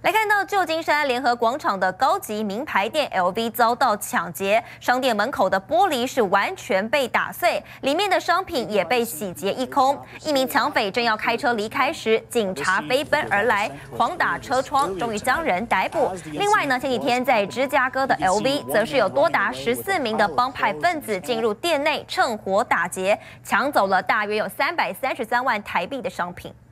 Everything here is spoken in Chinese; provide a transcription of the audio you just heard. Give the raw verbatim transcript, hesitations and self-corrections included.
来看到旧金山联合广场的高级名牌店 L V 遭到抢劫，商店门口的玻璃是完全被打碎，里面的商品也被洗劫一空。一名抢匪正要开车离开时，警察飞奔而来，狂打车窗，终于将人逮捕。另外呢，前几天在芝加哥的 L V 则是有多达十四名的帮派分子进入店内趁火打劫，抢走了大约有三百三十三万台币的商品。